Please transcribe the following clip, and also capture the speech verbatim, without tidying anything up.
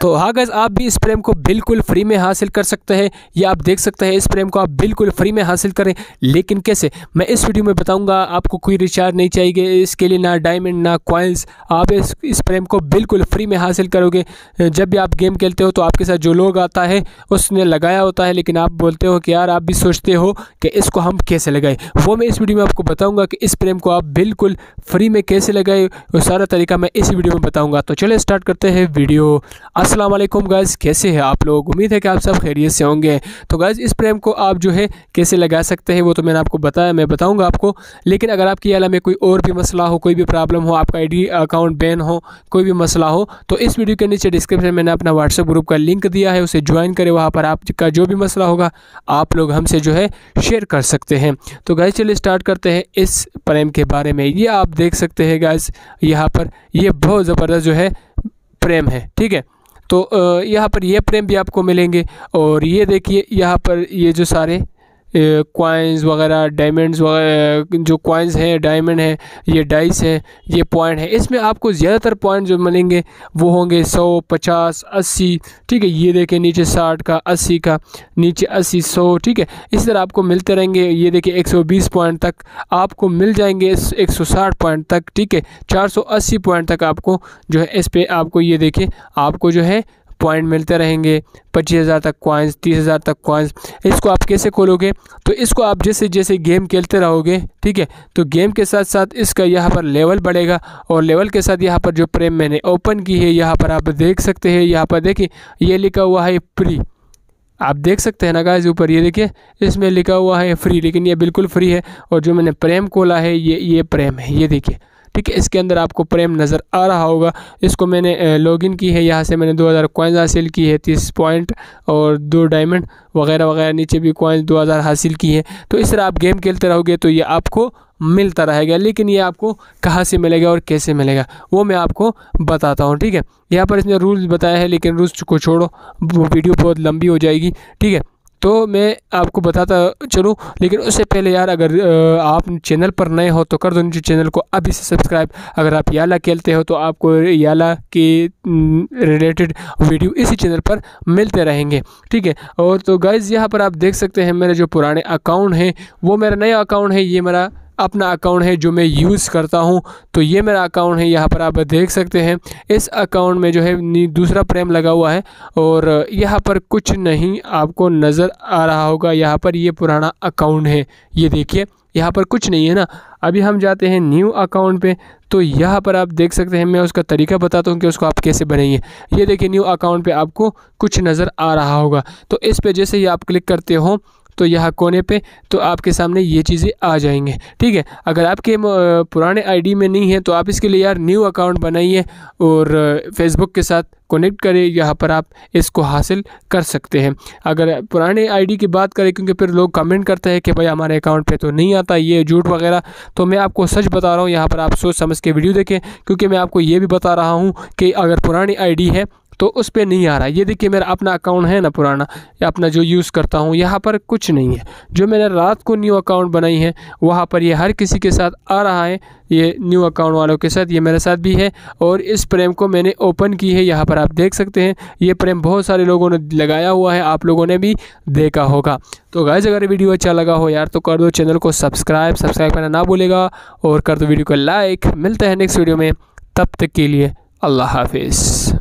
तो हाँ गाइस, आप भी इस प्रेम को बिल्कुल फ्री में हासिल कर सकते हैं। ये आप देख सकते हैं, इस प्रेम को आप बिल्कुल फ्री में हासिल करें। लेकिन कैसे, मैं इस वीडियो में बताऊंगा। आपको कोई रिचार्ज नहीं चाहिए इसके लिए, ना डायमंड ना कॉइन्स। आप इस इस प्रेम को बिल्कुल फ्री में हासिल करोगे। जब भी आप गेम खेलते हो तो आपके साथ जो लोग आता है उसने लगाया होता है, लेकिन आप बोलते हो कि यार, आप भी सोचते हो कि इसको हम कैसे लगाए। वो मैं इस वीडियो में आपको बताऊँगा कि इस प्रेम को आप बिल्कुल फ्री में कैसे लगाए। वो सारा तरीका मैं इस वीडियो में बताऊँगा। तो चलिए स्टार्ट करते हैं वीडियो। अस्सलाम वालेकुम गाइस, कैसे हैं आप लोग? उम्मीद है कि आप सब खैरियत से होंगे। तो गाइस, इस प्रेम को आप जो है कैसे लगा सकते हैं वो तो मैंने आपको बताया, मैं बताऊंगा आपको। लेकिन अगर आपकी आला में कोई और भी मसला हो, कोई भी प्रॉब्लम हो, आपका आईडी अकाउंट बैन हो, कोई भी मसला हो, तो इस वीडियो के नीचे डिस्क्रिप्शन में मैंने अपना व्हाट्सएप ग्रुप का लिंक दिया है, उसे ज्वाइन करें। वहाँ पर आपका जो भी मसला होगा आप लोग हमसे जो है शेयर कर सकते हैं। तो गाइस चलिए स्टार्ट करते हैं इस प्रेम के बारे में। ये आप देख सकते हैं गाइस, यहाँ पर ये बहुत ज़बरदस्त जो है प्रेम है, ठीक है। तो यहाँ पर ये प्रेम भी आपको मिलेंगे। और ये देखिए, यहाँ पर ये जो सारे कॉइन्स वगैरह, डायमंड्स वगैरह, जो कॉइन्स हैं, डायमंड है, ये डाइस है, ये पॉइंट है। इसमें आपको ज़्यादातर पॉइंट जो मिलेंगे वो होंगे सौ, पचास, अस्सी, ठीक है। ये देखें, नीचे साठ का, अस्सी का, नीचे अस्सी, सौ, ठीक है। इस तरह आपको मिलते रहेंगे। ये देखिए एक सौ बीस पॉइंट तक आपको मिल जाएंगे, एक सौ साठ पॉइंट तक, ठीक है। चार सौ अस्सी पॉइंट तक आपको जो है इस पर आपको ये देखिए आपको जो है पॉइंट मिलते रहेंगे। पच्चीस हज़ार तक कॉइन्स, तीस हज़ार तक कॉइन्स। इसको आप कैसे खोलोगे? तो इसको आप जैसे जैसे गेम खेलते रहोगे, ठीक है, तो गेम के साथ साथ इसका यहाँ पर लेवल बढ़ेगा। और लेवल के साथ यहाँ पर जो प्रेम मैंने ओपन की है, यहाँ पर आप देख सकते हैं, यहाँ पर देखिए ये लिखा हुआ है फ्री। आप देख सकते हैं ना गाइस, ऊपर ये देखिए इसमें लिखा हुआ है फ्री, लेकिन ये बिल्कुल फ्री है। और जो मैंने प्रेम खोला है ये ये प्रेम है, ये देखिए, ठीक है। इसके अंदर आपको प्रेम नज़र आ रहा होगा। इसको मैंने लॉगिन की है, यहाँ से मैंने दो हज़ार कॉइन्स हासिल की है, तीस पॉइंट और दो डायमंड वगैरह वगैरह, नीचे भी कॉइन्स दो हज़ार हासिल की है। तो इस तरह आप गेम खेलते रहोगे तो ये आपको मिलता रहेगा। लेकिन ये आपको कहाँ से मिलेगा और कैसे मिलेगा वो मैं आपको बताता हूँ, ठीक है। यहाँ पर इसने रूल्स बताया है, लेकिन रूल्स को छोड़ो, वो वीडियो बहुत लंबी हो जाएगी, ठीक है। तो मैं आपको बताता चलूँ, लेकिन उससे पहले यार, अगर आप चैनल पर नए हो तो कर दो नीचे चैनल को अभी से सब्सक्राइब। अगर आप याला खेलते हो तो आपको याला के रिलेटेड वीडियो इसी चैनल पर मिलते रहेंगे, ठीक है। और तो गाइज़, यहाँ पर आप देख सकते हैं मेरे जो पुराने अकाउंट हैं वो मेरा नया अकाउंट है। ये मेरा अपना अकाउंट है जो मैं यूज़ करता हूं। तो ये मेरा अकाउंट है, यहाँ पर आप देख सकते हैं। इस अकाउंट में जो है दूसरा प्रेम लगा हुआ है और यहाँ पर कुछ नहीं आपको नज़र आ रहा होगा। यहाँ पर ये पुराना अकाउंट है, ये देखिए यहाँ पर कुछ नहीं है ना। अभी हम जाते हैं न्यू अकाउंट पे, तो यहाँ पर आप देख सकते हैं, मैं उसका तरीका बताता हूँ कि उसको आप कैसे बनाइए। ये देखिए न्यू अकाउंट पे आपको कुछ नज़र आ रहा होगा। तो इस पे जैसे ही आप क्लिक करते हो तो यहाँ कोने पे तो आपके सामने ये चीज़ें आ जाएंगे, ठीक है। अगर आपके पुराने आईडी में नहीं है तो आप इसके लिए यार न्यू अकाउंट बनाइए और फेसबुक के साथ कनेक्ट करें। यहाँ पर आप इसको हासिल कर सकते हैं। अगर पुराने आईडी की बात करें, क्योंकि फिर लोग कमेंट करते हैं कि भाई हमारे अकाउंट पे तो नहीं आता, ये झूठ वगैरह, तो मैं आपको सच बता रहा हूँ। यहाँ पर आप सोच समझ के वीडियो देखें, क्योंकि मैं आपको ये भी बता रहा हूँ कि अगर पुरानी आईडी है तो उस पर नहीं आ रहा। ये देखिए मेरा अपना अकाउंट है ना पुराना, या अपना जो यूज़ करता हूँ, यहाँ पर कुछ नहीं है। जो मैंने रात को न्यू अकाउंट बनाई है वहाँ पर ये हर किसी के साथ आ रहा है, ये न्यू अकाउंट वालों के साथ, ये मेरे साथ भी है। और इस प्रेम को मैंने ओपन की है, यहाँ पर आप देख सकते हैं। ये प्रेम बहुत सारे लोगों ने लगाया हुआ है, आप लोगों ने भी देखा होगा। तो गाइस, अगर वीडियो अच्छा लगा हो यार तो कर दो चैनल को सब्सक्राइब सब्सक्राइब करना ना भूलेगा, और कर दो वीडियो को लाइक। मिलते हैं नेक्स्ट वीडियो में, तब तक के लिए अल्लाह हाफिज़।